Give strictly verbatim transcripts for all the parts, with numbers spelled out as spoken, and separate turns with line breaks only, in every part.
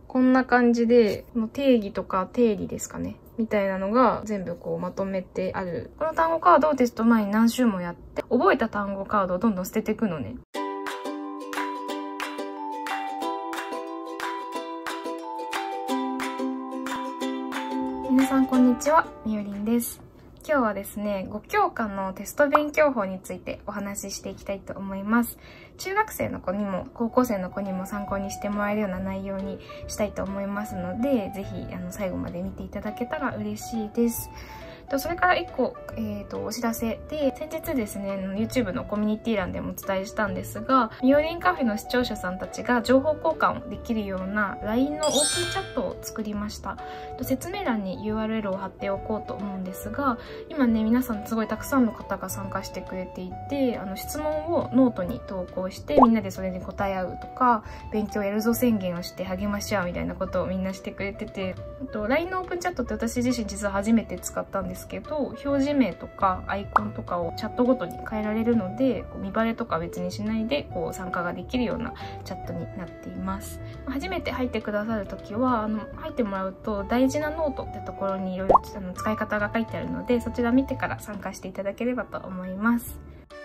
こんな感じで、この定義とか定理ですかね。みたいなのが全部こうまとめてある。この単語カードをテスト前に何週もやって、覚えた単語カードをどんどん捨てていくのね。皆さんこんにちは、みよりんです。今日はですね、ご教科のテスト勉強法についてお話ししていきたいと思います。中学生の子にも高校生の子にも参考にしてもらえるような内容にしたいと思いますので、ぜひあの最後まで見ていただけたら嬉しいです。それからいっこ、えーと、お知らせで、先日ですね、YouTube のコミュニティ欄でもお伝えしたんですが、みよりんカフェの視聴者さんたちが情報交換をできるような ライン のオープンチャットを作りました。説明欄に ユーアールエル を貼っておこうと思うんですが、今ね、皆さんすごいたくさんの方が参加してくれていて、あの質問をノートに投稿して、みんなでそれに答え合うとか、勉強やるぞ宣言をして励まし合うみたいなことをみんなしてくれてて、あと ライン のオープンチャットって私自身実は初めて使ったんですけど、表示名とかアイコンとかをチャットごとに変えられるので、こう見バレとか別にしないでこう参加ができるようなチャットになっています。初めて入ってくださるときは、あの入ってもらうと大事なノートってところにいろいろ使い方が書いてあるので、そちら見てから参加していただければと思います。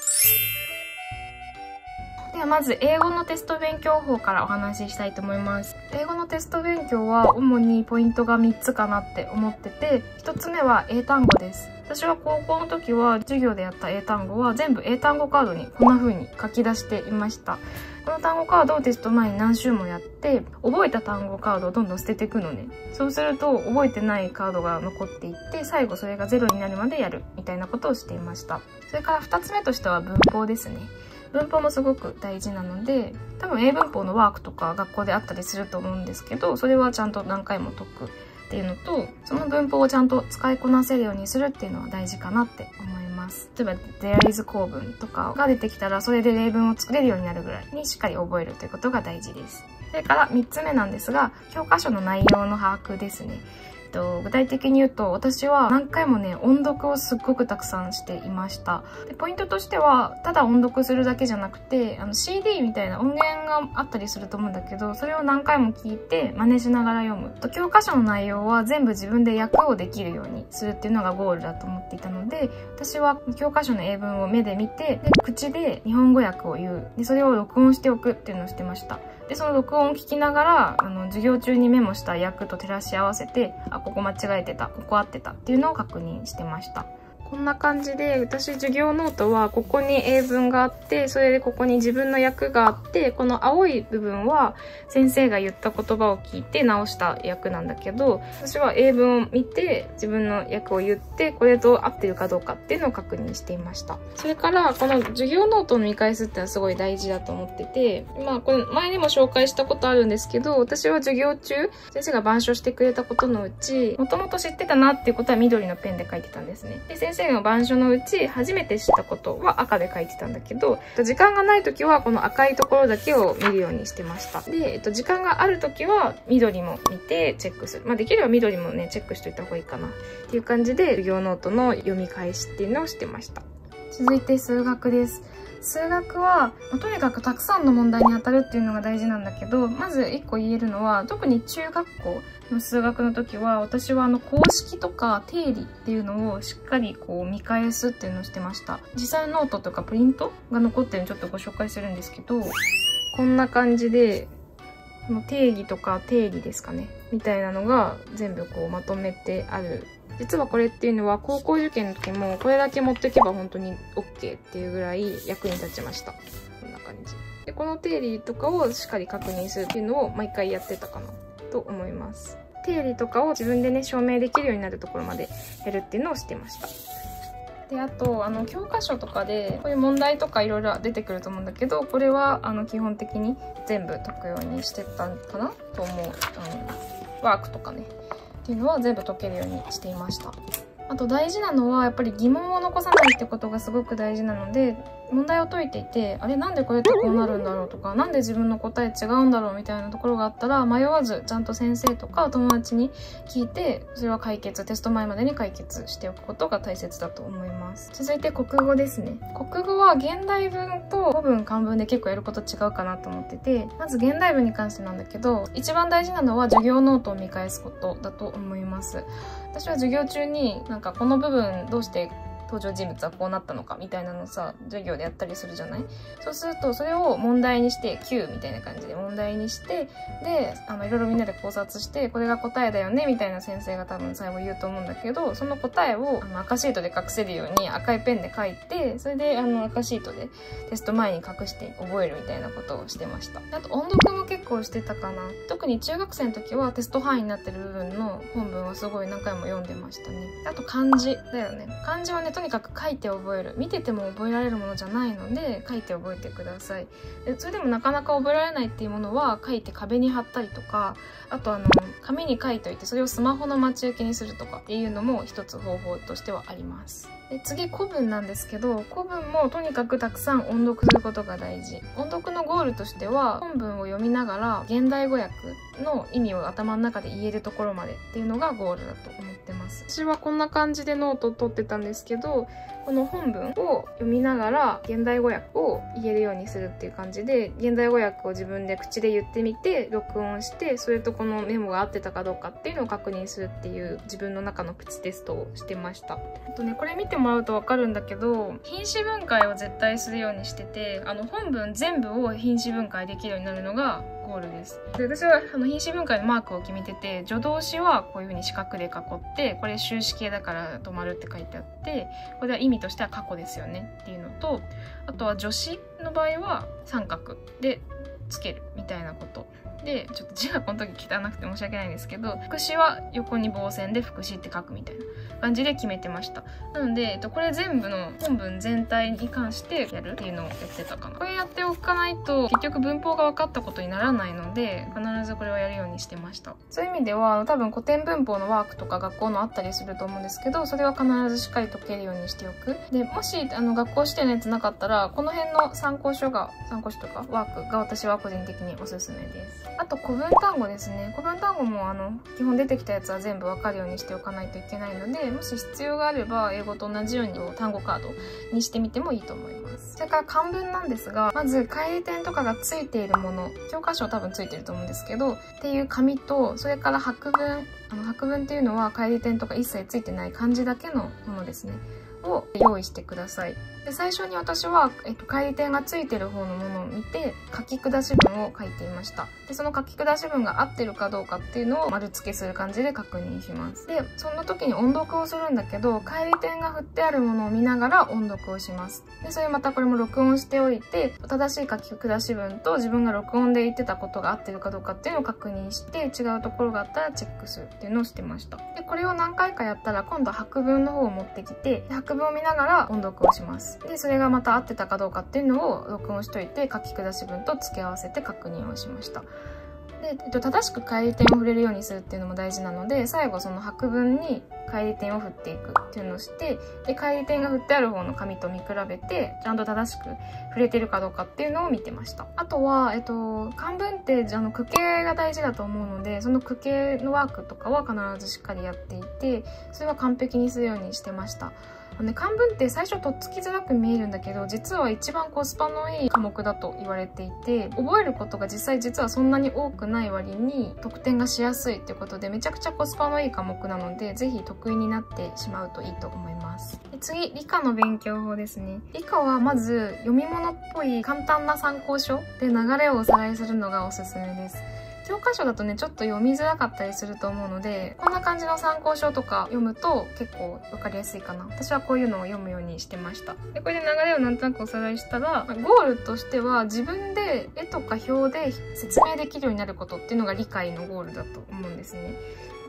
ではまず英語のテスト勉強法からお話ししたいと思います。英語のテスト勉強は主にポイントがみっつかなって思ってて、ひとつめは英単語です。私は高校の時は授業でやった英単語は全部英単語カードにこんな風に書き出していました。この単語カードをテスト前に何週もやって、覚えた単語カードをどんどん捨てていくのね。そうすると覚えてないカードが残っていって、最後それがゼロになるまでやるみたいなことをしていました。それからふたつめとしては文法ですね。文法もすごく大事なので、多分英文法のワークとか学校であったりすると思うんですけど、それはちゃんと何回も解くっていうのと、その文法をちゃんと使いこなせるようにするっていうのは大事かなって思います。例えば there is 構文とかが出てきたら、それで例文を作れるようになるぐらいにしっかり覚えるということが大事です。それからみっつめなんですが、教科書の内容の把握ですね。具体的に言うと、私は何回もね、音読をすっごくたくさんしていました。でポイントとしては、ただ音読するだけじゃなくて、あの シーディー みたいな音源があったりすると思うんだけど、それを何回も聞いて真似しながら読む。と教科書の内容は全部自分で訳をできるようにするっていうのがゴールだと思っていたので、私は教科書の英文を目で見て、で口で日本語訳を言う。でそれを録音しておくっていうのをしてました。でその録音を聞きながら、あの授業中にメモした訳と照らし合わせて、あ、ここ間違えてた、ここ合ってたっていうのを確認してました。こんな感じで、私授業ノートはここに英文があって、それでここに自分の訳があって、この青い部分は先生が言った言葉を聞いて直した訳なんだけど、私は英文を見て自分の訳を言って、これと合ってるかどうかっていうのを確認していました。それからこの授業ノートを見返すってのはすごい大事だと思ってて、まあこれ前にも紹介したことあるんですけど、私は授業中先生が板書してくれたことのうち、もともと知ってたなっていうことは緑のペンで書いてたんですね。で先生の板書のうち初めて知ったことは赤で書いてたんだけど、時間がない時はこの赤いところだけを見るようにしてました。で、えっと、時間がある時は緑も見てチェックする。まあできれば緑もね、チェックしといた方がいいかなっていう感じで授業ノートの読み返しっていうのをしてました。続いて数学です。数学は、まあ、とにかくたくさんの問題に当たるっていうのが大事なんだけど、まず一個言えるのは、特に中学校の数学の時は、私はあの公式とか定理っていうのをしっかりこう見返すっていうのをしてました。実際のノートとかプリントが残ってるのちょっとご紹介するんですけど、こんな感じで、この定義とか定理ですかね、みたいなのが全部こうまとめてある。実はこれっていうのは高校受験の時もこれだけ持っていけば本当に OK っていうぐらい役に立ちました。こんな感じ。で、この定理とかをしっかり確認するっていうのを毎回やってたかなと思います。定理とかを自分でね、証明できるようになるところまでやるっていうのをしてました。で、あと、あの、教科書とかでこういう問題とかいろいろ出てくると思うんだけど、これはあの基本的に全部解くようにしてたかなと思う。あの、ワークとかね。っていうのは全部解けるようにしていました。あと大事なのはやっぱり疑問を残さないってことがすごく大事なので、 問題を解いていて、あれなんでこれってこうなるんだろうとか、なんで自分の答え違うんだろうみたいなところがあったら、迷わずちゃんと先生とか友達に聞いて、それは解決、テスト前までに解決しておくことが大切だと思います。続いて国語ですね。国語は現代文と古文漢文で結構やること違うかなと思ってて、まず現代文に関してなんだけど、一番大事なのは授業ノートを見返すことだと思います。私は授業中になんかこの部分どうして登場人物はこうなったのかみたいなのさ、授業でやったりするじゃない？そうするとそれを問題にして キュー みたいな感じで問題にして、であのいろいろみんなで考察して、これが答えだよねみたいな先生が多分最後言うと思うんだけど、その答えをあの赤シートで隠せるように赤いペンで書いて、それであの赤シートでテスト前に隠して覚えるみたいなことをしてました。あと音読も結構してたかな。特に中学生の時はテスト範囲になってる部分の本文はすごい何回も読んでましたね。あと漢字だよね。漢字はね、とにかく書いて覚える。見てても覚えられるものじゃないので、書いて覚えてください。でそれでもなかなか覚えられないっていうものは、書いて壁に貼ったりとか、あとあの紙に書いといてそれをスマホの待ち受けにするとかっていうのも一つ方法としてはあります。で次古文なんですけど、古文もとにかくたくさん音読することが大事。音読のゴールとしては、本文を読みながら現代語訳の意味を頭の中で言えるところまでっていうのがゴールだと思ってます。私はこんな感じでノートを取ってたんですけど、この本文を読みながら現代語訳を言えるようにするっていう感じで、現代語訳を自分で口で言ってみて録音して、それとこのメモが合ってたかどうかっていうのを確認するっていう自分の中のプチテストをしてました。あとね、これ見てもらうと分かるんだけど、品詞分解を絶対するようにしてて、あの本文全部を品詞分解できるようになるのがゴールです。で私はあの品詞分解のマークを決めてて、助動詞はこういう風に四角で囲って、これ終止形だから止まるって書いてあって、これは意味としては過去ですよねっていうのと、あとは助詞の場合は三角でつけるみたいなことで、ちょっと字がこの時汚くて申し訳ないんですけど、副詞は横に棒線で副詞って書くみたいな感じで決めてました。なので、えっと、これ全部の本文全体に関してやるっていうのをやってたかな。これやっておかないと結局文法が分かったことにならないので、必ずこれをやるようにしてました。そういう意味では多分古典文法のワークとか学校のあったりすると思うんですけど、それは必ずしっかり解けるようにしておく。でもしあの学校指定のやつなかったら、この辺の参考書が参考書とかワークが私は個人的におすすめです。あと古文単語ですね。古文単語もあの基本出てきたやつは全部わかるようにしておかないといけないので、もし必要があれば英語と同じように単語カードにしてみてもいいと思います。それから漢文なんですが、まず返り点とかがついているもの、教科書多分ついてると思うんですけどっていう紙と、それから白文、あの白文っていうのは返り点とか一切ついてない漢字だけのものですねを用意してください。で最初に私は、えっと、返り点がついてる方のものを見て書き下し文を書いていました。でその書き下し文が合ってるかどうかっていうのを丸付けする感じで確認します。でその時に音読をするんだけど、返り点が振ってあるものを見ながら音読をします。でそれまたこれも録音しておいて、正しい書き下し文と自分が録音で言ってたことが合ってるかどうかっていうのを確認して、違うところがあったらチェックするっていうのをしてました。でこれを何回かやったら、今度は白文の方を持ってきて、白文を見ながら音読をします。でそれがまた合ってたかどうかっていうのを録音しといて、書き下し文と付け合わせて確認をしました。で、えっと、正しく返り点を触れるようにするっていうのも大事なので、最後その白文に返り点を振っていくっていうのをして、で返り点が振ってある方の紙と見比べて、ちゃんと正しく触れてるかどうかっていうのを見てました。あとは、えっと、漢文ってあの句形が大事だと思うので、その句形のワークとかは必ずしっかりやっていて、それは完璧にするようにしてました。ね、漢文って最初とっつきづらく見えるんだけど、実は一番コスパのいい科目だと言われていて、覚えることが実際実はそんなに多くない割に得点がしやすいっていうことで、めちゃくちゃコスパのいい科目なので、ぜひ得意になってしまうといいと思います。で次、理科の勉強法ですね。理科はまず読み物っぽい簡単な参考書で流れをおさらいするのがおすすめです。教科書だとね、ちょっと読みづらかったりすると思うので、こんな感じの参考書とか読むと結構わかりやすいかな。私はこういうのを読むようにしてました。で、これで流れをなんとなくおさらいしたら、ゴールとしては自分で絵とか表で説明できるようになることっていうのが理解のゴールだと思うんですね。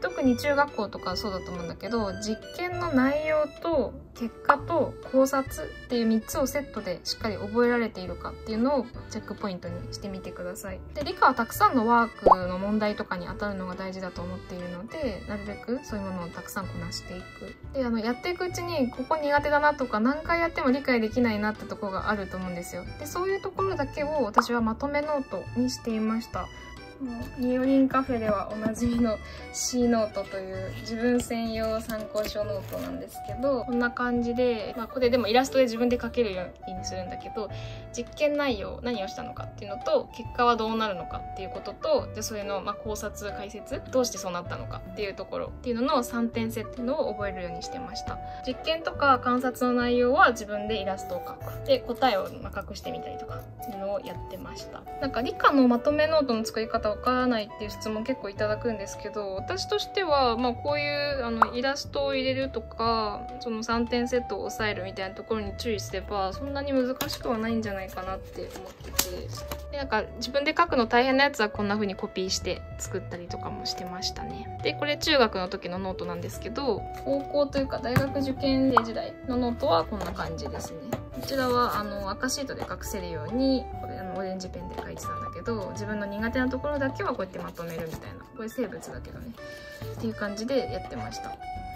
特に中学校とかそうだと思うんだけど、実験の内容と結果と考察っていうみっつをセットでしっかり覚えられているかっていうのをチェックポイントにしてみてください。で、理科はたくさんのワークの問題とかに当たるのが大事だと思っているので、なるべくそういうものをたくさんこなしていく。で、あの、やっていくうちにここ苦手だなとか何回やっても理解できないなってところがあると思うんですよ。で、そういうところだけを私はまとめノートにしていました。ニオリンカフェではおなじみの C ノートという自分専用参考書ノートなんですけど、こんな感じで、まあこれでもイラストで自分で描けるようにするんだけど、実験内容、何をしたのかっていうのと、結果はどうなるのかっていうことと、でそれのまあ考察、解説、どうしてそうなったのかっていうところっていうののさんてんセットのを覚えるようにしてました。実験とか観察の内容は自分でイラストを描く。で、答えをまあ隠してみたりとかっていうのをやってました。なんか理科のまとめノートの作り方わからないっていう質問結構いただくんですけど、私としては、まあ、こういうあのイラストを入れるとか、そのさんてんセットを押さえるみたいなところに注意すればそんなに難しくはないんじゃないかなって思ってて、でなんか自分で書くの大変なやつはこんな風にコピーして作ったりとかもしてましたね。でこれ中学の時のノートなんですけど、高校というか大学受験生時代のノートはこんな感じですね。こちらはあの赤シートで隠せるようにこれあのオレンジペンで書いてたんだけど、自分の苦手なところだけはこうやってまとめるみたいな、これ生物だけどねっていう感じでやってました。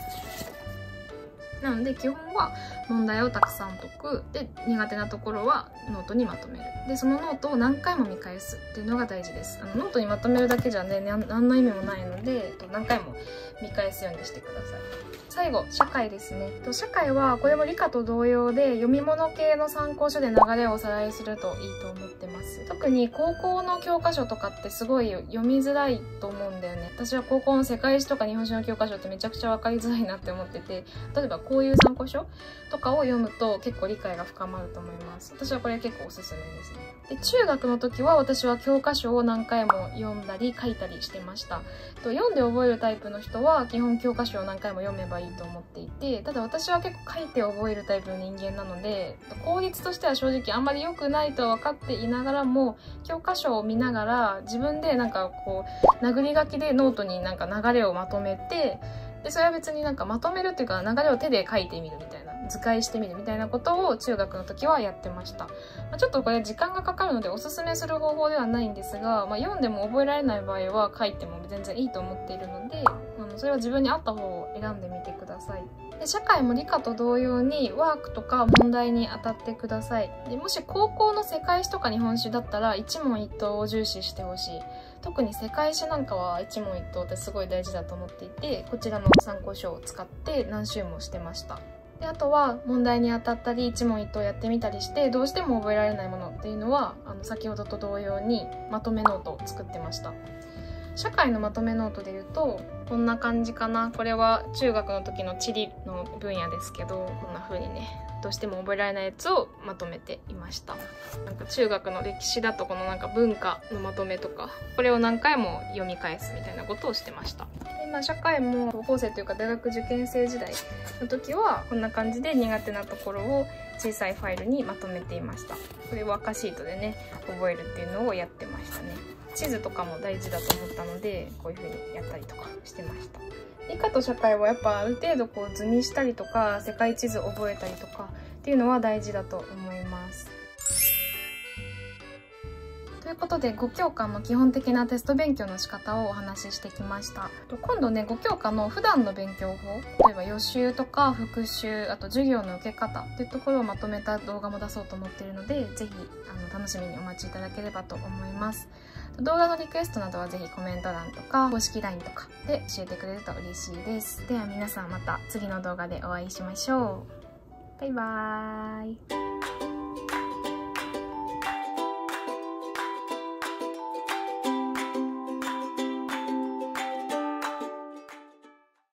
なので基本は問題をたくさん解く。で、苦手なところはノートにまとめる。で、そのノートを何回も見返すっていうのが大事です。あのノートにまとめるだけじゃね、何の意味もないので、何回も見返すようにしてください。最後、社会ですね。社会はこれも理科と同様で、読み物系の参考書で流れをおさらいするといいと思ってます。特に高校の教科書とかってすごい読みづらいと思うんだよね。私は高校の世界史とか日本史の教科書ってめちゃくちゃ分かりづらいなって思ってて、例えばこういう参考書とかを読むと結構理解が深まると思います。私はこれ結構おすすめですね。で、中学の時は私は教科書を何回も読んだり書いたりしてました。と読んで覚えるタイプの人は基本教科書を何回も読めばいいと思っていて、ただ私は結構書いて覚えるタイプの人間なので、効率としては正直あんまり良くないとは分かっていながらも、教科書を見ながら自分でなんかこう殴り書きでノートになんか流れをまとめて、でそれは別になんかまとめるっていうか流れを手で書いてみるみたいな、図解してみるみたいなことを中学の時はやってました。まあ、ちょっとこれ時間がかかるのでおすすめする方法ではないんですが、まあ、読んでも覚えられない場合は書いても全然いいと思っているので、あのそれは自分に合った方を選んでみてください。で、社会も理科と同様にワークとか問題に当たってください。で、もし高校の世界史とか日本史だったら一問一答を重視してほしい。特に世界史なんかは一問一答ってすごい大事だと思っていて、こちらの参考書を使って何周もしてました。で、あとは問題に当たったり一問一答やってみたりしてどうしても覚えられないものっていうのはあの先ほどと同様にまとめノートを作ってました。社会のまとめノートで言うとこんな感じかな。これは中学の時の地理の分野ですけど、こんな風にねどうしても覚えられないやつをまとめていました。なんか中学の歴史だとこのなんか文化のまとめとか、これを何回も読み返すみたいなことをしてました。で、まあ、社会も高校生というか大学受験生時代の時はこんな感じで苦手なところを小さいファイルにまとめていました。これを赤シートでね覚えるっていうのをやってましたね。地図とかも大事だと思ったのでこういう風にやったりとかしてました。理科と社会はやっぱある程度こう図にしたりとか世界地図覚えたりとかっていうのは大事だと思います。ということでご教科の基本的なテスト勉強の仕方をお話ししてきました。今度ねご教科の普段の勉強法、例えば予習とか復習、あと授業の受け方っていうところをまとめた動画も出そうと思っているので、ぜひあの楽しみにお待ちいただければと思います。動画のリクエストなどはぜひコメント欄とか公式 ライン とかで教えてくれると嬉しいです。では皆さんまた次の動画でお会いしましょう。バイバーイ。